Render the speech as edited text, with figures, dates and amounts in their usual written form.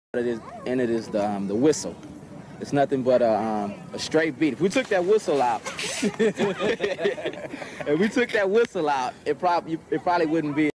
in it is the whistle. It's nothing but a straight beat. If we took that whistle out, it probably wouldn't be